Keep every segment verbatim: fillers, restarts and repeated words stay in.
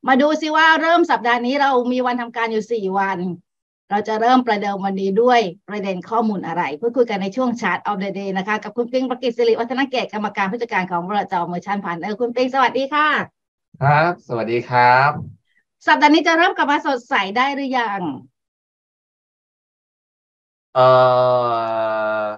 มาดูซิว่าเริ่มสัปดาห์นี้เรามีวันทำการอยู่สี่วันเราจะเริ่มประเดิมวันนี้ด้วยประเด็นข้อมูลอะไรพูดคุยกันในช่วง Chart of the Day นะคะกับคุณปิ๊งประกิตสิริวัฒนเกตกรรมการผู้จัดการของบริษัทเมอร์ชันพาร์ทเนอร์คุณปิ๊งสวัสดีค่ะครับสวัสดีครับสัปดาห์นี้จะเริ่มกลับมาสดใสได้หรือยังเอ่อ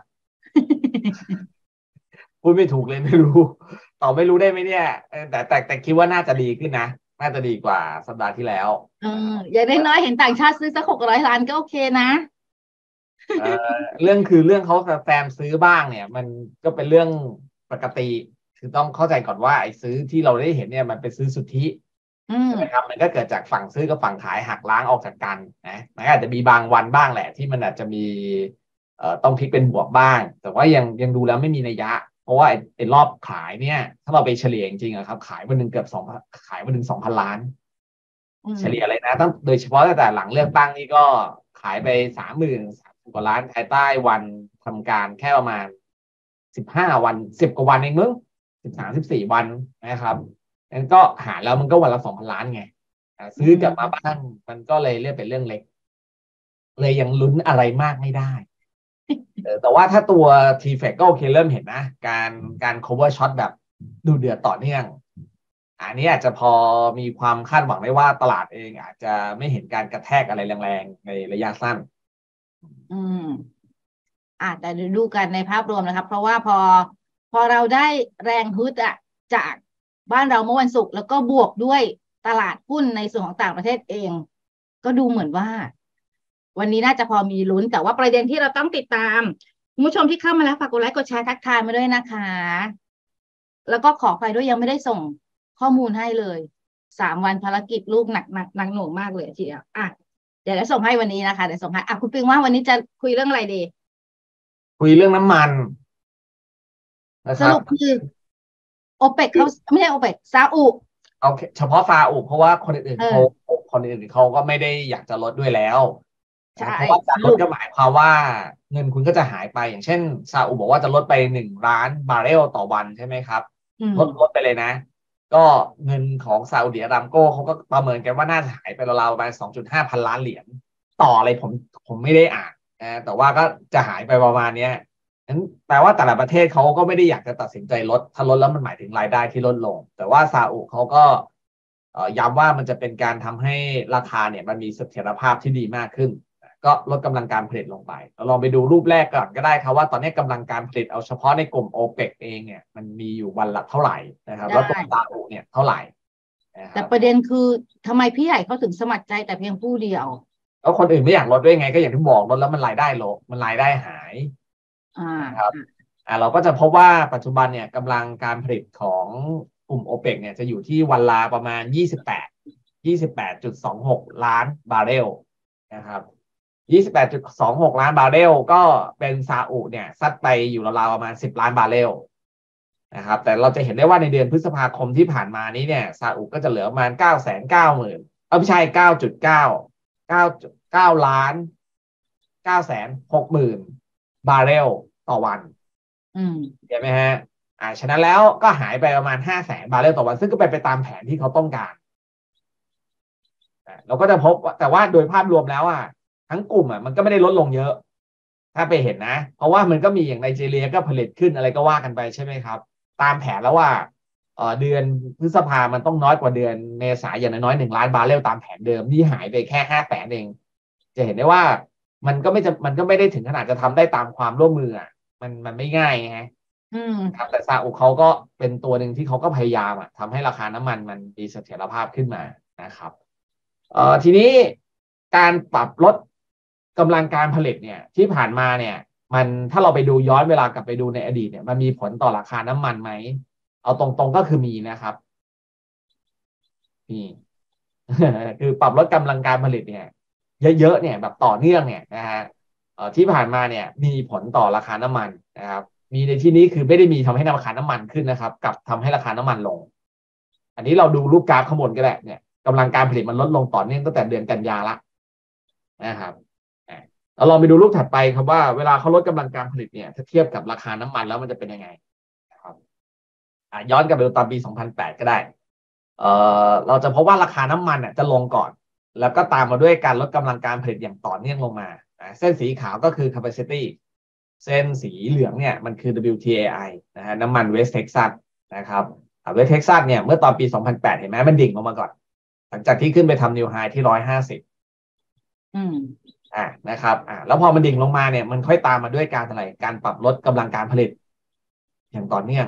พูดไม่ถูกเลยไม่รู้ตอบไม่รู้ได้ไหมเนี่ยแต่แต่แต่คิดว่าน่าจะดีขึ้นนะน่าจะดีกว่าสัปดาห์ที่แล้วเอออย่างน้อยๆเห็นต่างชาติซื้อสักหกร้อยล้านก็โอเคนะเอ่อเรื่องคือเรื่องเขาแฟมซื้อบ้างเนี่ยมันก็เป็นเรื่องปกติคือต้องเข้าใจก่อนว่าไอ้ซื้อที่เราได้เห็นเนี่ยมันเป็นซื้อสุทธิใช่ไหมครับมันก็เกิดจากฝั่งซื้อกับฝั่งขายหักล้างออกจากกันนะมันอาจจะมีบางวันบ้างแหละที่มันอาจจะมีเอ่อต้องพลิกเป็นบวกบ้างแต่ว่ายังยังดูแล้วไม่มีนัยยะเพราะว่าไอ้ไอ้รอบขายเนี่ยถ้าเราไปเฉลี่ยจริงๆอะครับขายวันหนึ่งเกือบสองขายวันหนึ่งสองพันล้านเฉลี่ยเลยนะตั้งโดยเฉพาะตั้งแต่หลังเลือกตั้งนี่ก็ขายไปสามหมื่นสามกว่าล้านภายใต้วันทำการแค่ประมาณสิบห้าวันสิบกว่าวันเองมึงสิบสามสิบสี่วันนะครับงั้นก็หารแล้วมันก็วันละสองพันล้านไงซื้อกลับมาบ้านมันก็เลยเรียกเป็นเรื่องเล็กเลยยังลุ้นอะไรมากไม่ได้แต่ว่าถ้าตัว ที เฟก ก็โอเคเริ่มเห็นนะการการ cover shot แบบดูเดือดต่อเนื่องอันนี้อาจจะพอมีความคาดหวังได้ว่าตลาดเองอาจจะไม่เห็นการกระแทกอะไรแรงๆในระยะสั้นอืมอ่ะแต่ดูกันในภาพรวมนะครับเพราะว่าพอพอเราได้แรงฮึดอะจากบ้านเราเมื่อวันศุกร์แล้วก็บวกด้วยตลาดหุ้นในส่วนของต่างประเทศเองก็ดูเหมือนว่าวันนี้น่าจะพอมีลุ้นแต่ว่าประเด็นที่เราต้องติดตามคุณผู้ชมที่เข้ามาแล้วฝากกดไลค์กดแชร์ทักทายมาด้วยนะคะแล้วก็ขออภัยด้วยยังไม่ได้ส่งข้อมูลให้เลยสามวันภารกิจลูกหนักหนักหนักหน่วงมากเลยทีเดียวอ่ะเดี๋ยวจะส่งให้วันนี้นะคะเดี๋ยวส่งให้อ่ะคุณปิงว่าวันนี้จะคุยเรื่องอะไรดีคุยเรื่องน้ำมันนะคสรับรุปคือโอเปกเขาไม่ใช่โอเปกซาอุเอาเฉพาะซาอุเพราะว่าคนอื่นๆเขาเออคนอื่นๆเขาก็ไม่ได้อยากจะลดด้วยแล้วใช่เพราะว่าสรุปการลดก็หมายความว่าเงินคุณก็จะหายไปอย่างเช่นซาอุบอกว่าจะลดไปหนึ่งล้านบาร์เรลต่อวันใช่ไหมครับอืมลดลดไปเลยนะก็เงินของซาอุดิอารามโกเขาก็ประเมินกันว่าน่าจะหายไปราวๆประมาณสองจุดห้าพันล้านเหรียญต่ออะไรผมผมไม่ได้อ่านนะแต่ว่าก็จะหายไปประมาณเนี้ยนั้นแปลว่าแต่ละประเทศเขาก็ไม่ได้อยากจะตัดสินใจลดถ้าลดแล้วมันหมายถึงรายได้ที่ลดลงแต่ว่าซาอุเขาก็ย้ำว่ามันจะเป็นการทำให้ราคาเนี่ยมันมีเสถียรภาพที่ดีมากขึ้นก็ลดกำลังการผลิตลงไปเราลองไปดูรูปแรกก่อนก็ได้ครับว่าตอนนี้กำลังการผลิตเอาเฉพาะในกลุ่มโอเปกเองเนี่ยมันมีอยู่วันละเท่าไหร่นะครับแล้วตัวซาอุเนี่ยเท่าไหร่แต่ประเด็นคือทำไมพี่ใหญ่เขาถึงสมัครใจแต่เพียงผู้เดียวแล้วคนอื่นไม่อยากลดด้วยไงก็อย่างที่บอกลดแล้วมันรายได้ลดมันรายได้หายอ่านะครับอ่าเราก็จะพบว่าปัจจุบันเนี่ยกำลังการผลิตของกลุ่มโอเปกเนี่ยจะอยู่ที่วันละประมาณยี่สิบแปด ยี่สิบแปดจุดสองหกล้านบาร์เรลนะครับยี่สิบแปดจุดสองหกล้านบาร์เรลก็เป็นซาอุเนี่ยซัดไปอยู่ราวๆประมาณสิบล้านบาร์เรลนะครับแต่เราจะเห็นได้ว่าในเดือนพฤษภาคมที่ผ่านมานี้เนี่ยซาอุก็จะเหลือประมาณเก้าแสนเก้าหมื่นเออไม่ใช่เก้าจุดเก้าเก้าเก้าล้านเก้าแสนหกหมื่นบาร์เรลต่อวันอืมเห็นไหมฮะอ่าฉะนั้นแล้วก็หายไปประมาณห้าแสนบาร์เรลต่อวันซึ่งก็เป็นไปตามแผนที่เขาต้องการเราก็จะพบแต่ว่าโดยภาพรวมแล้วอ่ะทั้งกลุ่มอ่ะมันก็ไม่ได้ลดลงเยอะถ้าไปเห็นนะเพราะว่ามันก็มีอย่างไนจีเรียก็ผลิตขึ้นอะไรก็ว่ากันไปใช่ไหมครับตามแผนแล้วว่าเออเดือนพฤษภามันต้องน้อยกว่าเดือนเมษายนอย่างน้อยหนึ่งล้านบาร์เรลตามแผนเดิมนี่หายไปแค่ห้าแสนเองจะเห็นได้ว่ามันก็ไม่จะมันก็ไม่ได้ถึงขนาดจะทำได้ตามความร่วมมืออ่ะมันมันไม่ง่ายไงอืมครับแต่ซาอุเขาก็เป็นตัวหนึ่งที่เขาก็พยายามอ่ะทำให้ราคาน้ำมันมันมีเสถียรภาพขึ้นมานะครับ เอ่อทีนี้การปรับลดกำลังการผลิตเนี่ยที่ผ่านมาเนี่ยมันถ้าเราไปดูย้อนเวลากลับไปดูในอดีตเนี่ยมันมีผลต่อราคาน้ำมันไหมเอาตรงๆก็คือมีนะครับมี คือปรับลดกำลังการผลิตเนี่ยเยอะๆเนี่ยแบบต่อเนื่องเนี่ยนะฮะเอ่อที่ผ่านมาเนี่ยมีผลต่อราคาน้ำมันนะครับมีในที่นี้คือไม่ได้มีทำให้ราคาน้ำมันขึ้นนะครับกับทำให้ราคาน้ำมันลงอันนี้เราดูรูปกราฟข้างบนก็ได้เนี่ยกำลังการผลิตมันลดลงต่อเนื่องตั้งแต่เดือนกันยาละนะครับเราลองไปดูรูปถัดไปครับว่าเวลาเขาลดกำลังการผลิตเนี่ยถ้าเทียบกับราคาน้ำมันแล้วมันจะเป็นยังไงนะครับย้อนกลับไปดูตอนปีสองพันแปดก็ได้เอ่อเราจะพบว่าราคาน้ำมันอ่ะจะลงก่อนแล้วก็ตามมาด้วยการลดกำลังการผลิตอย่างต่อเนื่องลงมาเส้นสีขาวก็คือ capacity เส้นสีเหลืองเนี่ยมันคือ ดับเบิลยู ที เอ ไอ นะฮะน้ำมันเวสต์เท็กซัสนะครับเวสต์เท็กซัสเนี่ยเมื่อตอนปีสองพันแปดเห็นไหมมันดิ่งลงมาก่อนหลังจากที่ขึ้นไปทำนิวไฮที่ร้อยห้าสิบอืมอ่านะครับอ่าแล้วพอมันดิ่งลงมาเนี่ยมันค่อยตามมาด้วยการอะไรการปรับลดกำลังการผลิตอย่างต่อเนื่อง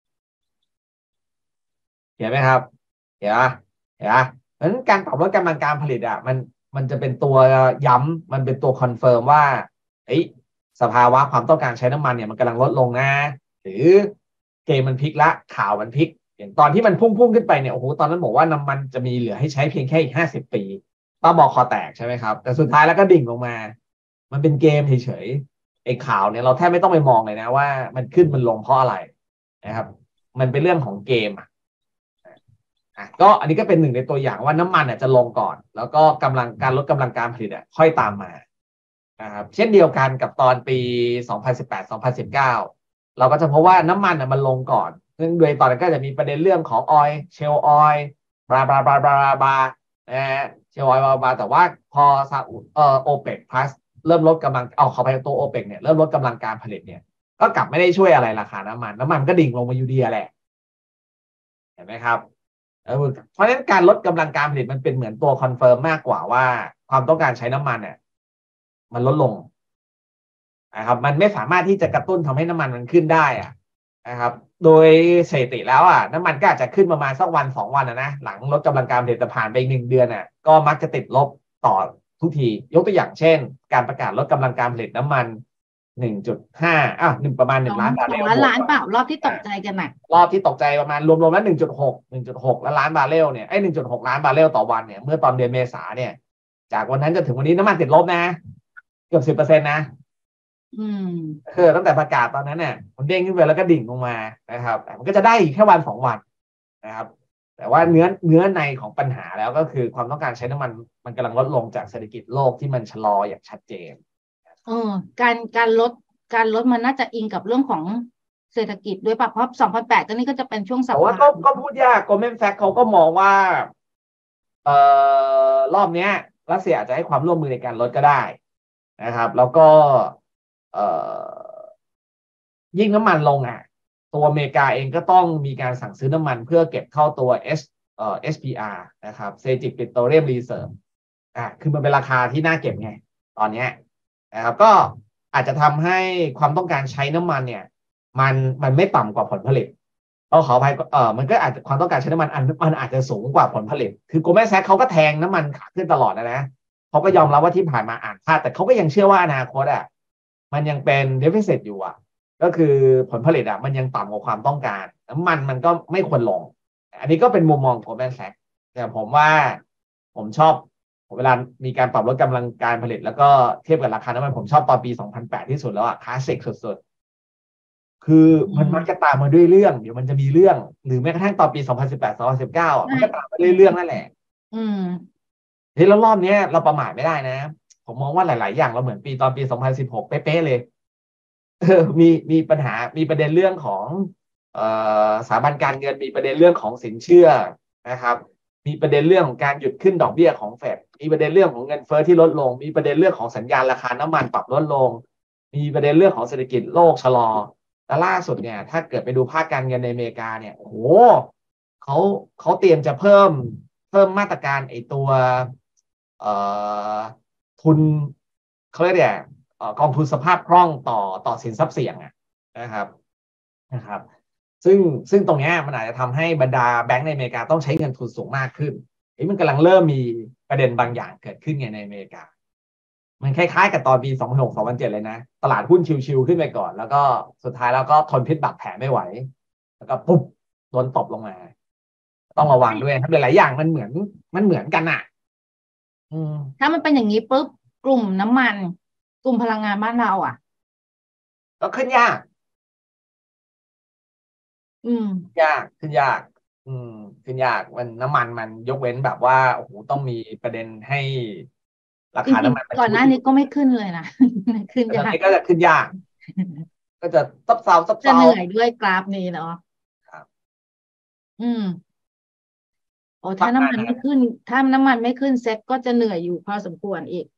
เห็นไหมครับเห็นไหมเห็นไหมเพราะฉะนั้นการปรับลดกำลังการผลิตอ่ะมันมันจะเป็นตัวย้ำมันเป็นตัวคอนเฟิร์มว่าเอ้ยสภาวะความต้องการใช้น้ำมันเนี่ยมันกำลังลดลงนะหรือเกมมันพลิกละข่าวมันพลิกอย่างตอนที่มันพุ่งพุ่งขึ้นไปเนี่ยโอ้โหตอนนั้นบอกว่าน้ำมันจะมีเหลือให้ใช้เพียงแค่อีกห้าสิบปีป้าบอกคอแตกใช่ไหมครับแต่สุดท้ายแล้วก็ดิ่งลงมามันเป็นเกมเฉยๆไอ้ข่าวเนี่ยเราแทบไม่ต้องไปมองเลยนะว่ามันขึ้นมันลงเพราะอะไรนะครับมันเป็นเรื่องของเกมอ่ะ อ่ะก็อันนี้ก็เป็นหนึ่งในตัวอย่างว่าน้ำมันเนี่ยจะลงก่อนแล้วก็กำลังการลดกำลังการผลิตอ่ะค่อยตามมานะครับเช่นเดียวกันกับตอนปีสองพันสิบแปด สองพันสิบเก้าเราก็จะพบว่าน้ำมันอ่ะมันลงก่อนซึ่งโดยตอนนั้นก็จะมีประเด็นเรื่องของออยล์เชลออยล์บลาบลาบลาบลาบลานะฮะเชลออยล์บลาบลาแต่ว่าพอซาอุเอ่อโอเปกพลัสเริ่มลดกำลังเอาเข้าไปตัวโอเปกเนี่ยเริ่มลดกำลังการผลิตเนี่ยก็กลับไม่ได้ช่วยอะไรราคาน้ำมันน้ำมันก็ดิ่งลงมาอยู่ดีแหละเห็นไหมครับ เพราะฉะนั้นการลดกำลังการผลิตมันเป็นเหมือนตัวคอนเฟิร์มมากกว่าว่าความต้องการใช้น้ำมันเนี่ยมันลดลงนะครับมันไม่สามารถที่จะกระตุ้นทำให้น้ำมันมันขึ้นได้อะนะครับโดยสถิติแล้วอ่ะน้ำมันก็อาจจะขึ้นประมาณสักวันสองวันนะนะหลังลดกำลังการผลิตผ่านไปอีกหนึ่งเดือนอ่ะก็มักจะติดลบต่อทุกทียกตัวอย่างเช่นการประกาศลดกำลังการผลิตน้ำมันหนึ่งจุดห้าอ่ะหนึ่งประมาณหสองนึ่งล้านบาร์สองเรลล้านล้านเปล่ารอบที่ตกใจกันน่ะรอบที่ตกใจประมาณรวมๆแล้วหนึ่งจุดหกหนึ่งจุดหกแล้วล้านบาร์เรลเนี่ยไอ้หนึ่งจุดหกล้านบาร์เรลต่อวันเนี่ยเมื่อตอนเดือนเมษาเนี่ยจากวันนั้นจนถึงวันนี้น้ำมันติดลบนะเกือบสิบเปอร์เซ็นต์นะอืมคือตั้งแต่ประกาศตอนนั้นเนี่ยมันเด้งขึ้นไปแล้วก็ดิ่งลงมานะครับแต่มันก็จะได้อีกแค่วันสองวันนะครับแต่ว่าเนื้อเนื้อในของปัญหาแล้วก็คือความต้องการใช้น้ำมันมันกำลังลดลงจากเศรษฐกิจโลกที่มันชะลออย่างชัดเจนเออการการลดการลดมันน่าจะอิงกับเรื่องของเศรษฐกิจด้วยป่ะเพราะสองพันแปดตอนนี้ก็จะเป็นช่วงสัแต่บว่าก็ก็พูดยากโกลแมนแซกเขาก็มองว่าเอ่อรอบเนี้ยรัสเซียอาจจะให้ความร่วมมือในการลดก็ได้นะครับแล้วก็เอ่อยิ่งน้ำมันลงอ่ะตัวอเมริกาเองก็ต้องมีการสั่งซื้อน้ำมันเพื่อเก็บเข้าตัว S เอ่อ เอส พี อาร์ นะครับ Strategic Petroleum Reserve อ่ะคือมันเป็นราคาที่น่าเก็บไงตอนเนี้ยนะครับก็อาจจะทำให้ความต้องการใช้น้ำมันเนี่ยมันมันไม่ต่ำกว่าผลผลิตเอาขออภัยเออมันก็อาจจะความต้องการใช้น้ำมันอันมันอาจจะสูงกว่าผลผลิตคือโกลแมนแซกเขาก็แทงน้ำมันขาขึ้นตลอดนะนะเขาก็ยอมรับว่าที่ผ่านมาอ่านพลาดแต่เขาก็ยังเชื่อว่าอนาคตอ่ะมันยังเป็นเดฟิซิตอยู่อ่ะก็คือผลผลิตอ่ะมันยังต่ำกว่าความต้องการน้ำมันมันก็ไม่ควรลงอันนี้ก็เป็นมุมมองโกลแมนแซกแต่ผมว่าผมชอบเวลามีการปรับลดกำลังการผลิตแล้วก็เทียบกับราคาน้ำมันผมชอบตอนปีสองพันแปดที่สุดแล้วอ่ะคลาสสิกสุดๆคือมันมักจะตามมาด้วยเรื่องเดี๋ยวมันจะมีเรื่องหรือแม้กระทั่งตอนปีสองพันสิบแปด สองพันสิบเก้าอ่ะมันก็ตามมาด้วยเรื่องนั่นแหละอืมเฮ้ยแล้วรอบนี้เราประมาทไม่ได้นะผมมองว่าหลายๆอย่างเราเหมือนปีตอนปีสองพันสิบหกเป๊ะๆเลยเออมีมีปัญหามีประเด็นเรื่องของเอ่อสถาบันการเงินมีประเด็นเรื่องของสินเชื่อนะครับมีประเด็นเรื่องของการหยุดขึ้นดอกเบี้ยของเฟดมีประเด็นเรื่องของเงินเฟ้อที่ลดลงมีประเด็นเรื่องของสัญญาณราคาน้ำมันปรับลดลงมีประเด็นเรื่องของเศรษฐกิจโลกชะลอและล่าสุดเนี่ยถ้าเกิดไปดูภาคการเงินในอเมริกาเนี่ยโอ้โหเขาเขาเตรียมจะเพิ่มเพิ่มมาตรการไอตัวเอ่อทุนเขาเรียกเนี่ยกองทุนสภาพคล่องต่อต่อสินทรัพย์เสี่ยงนะครับนะครับซึ่งซึ่งตรงนี้มันอาจจะทำให้บรรดาแบงก์ในอเมริกาต้องใช้เงินทุนสูงมากขึ้นนี่มันกำลังเริ่มมีประเด็นบางอย่างเกิดขึ้นไงในอเมริกามันคล้ายๆกับตอนปีสองพันหก สองพันเจ็ดเลยนะตลาดหุ้นชิวๆขึ้นไปก่อนแล้วก็สุดท้ายแล้วก็ทนพิษบาดแผลไม่ไหวแล้วก็ปุ๊บโดนตบลงมาต้องระวังด้วยครับหลายๆอย่างมันเหมือนมันเหมือนกันอ่ะถ้ามันเป็นอย่างนี้ปุ๊บกลุ่มน้ำมันกลุ่มพลังงานบ้านเราอ่ะก็ขึ้นยากอืมยากขึ้นยากอืมขึ้นยากมันน้ำมันมันยกเว้นแบบว่าโอ้โหต้องมีประเด็นให้ราจคาริงน้ำมันๆก่อนหน้านี้ก็ไม่ขึ้นเลยนะขึ้นตอนยากนี้ก็จะขึ้นยากก็จะซับเซาซับจะเซาเหนื่อยด้วยกราฟนี้เนาะครับอืมอ้ถ้าน้ำมันไม่ขึ้นถ้าน้ำมันไม่ขึ้นเซ็ตก็จะเหนื่อยอยู่พอสมควรอีก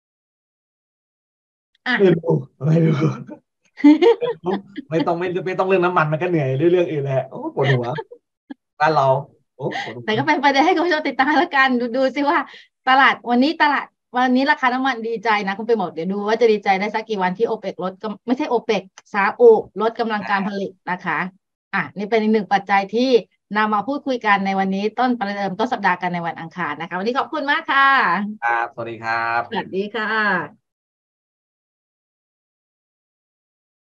อ่ะไม่รู้ไม่รู้ไม่ต้องไม่ไม่ต้องเรื่องน้ำมันมันก็เหนื่อยเรื่องอื่นแหละโอ้ปวดหัวบ้านเราโอ้ปวดหัวแต่ก็เป็นประเด็นให้คุณผู้ชมติดตามแล้วกันดูดูสิว่าตลาดวันนี้ตลาดวันนี้ราคาน้ำมันดีใจนะคุณไปหมดเดี๋ยวดูว่าจะดีใจได้สักกี่วันที่โอเปกลดก็ไม่ใช่โอเปกซาอุลดกำลังการผลิตนะคะอ่ะนี่เป็นอีกหนึ่งปัจจัยที่นำมาพูดคุยกันในวันนี้ต้นประเดิมต้นสัปดาห์กันในวันอังคารนะคะวันนี้ขอบคุณมากค่ะครับสวัสดีครับสวัสดีค่ะ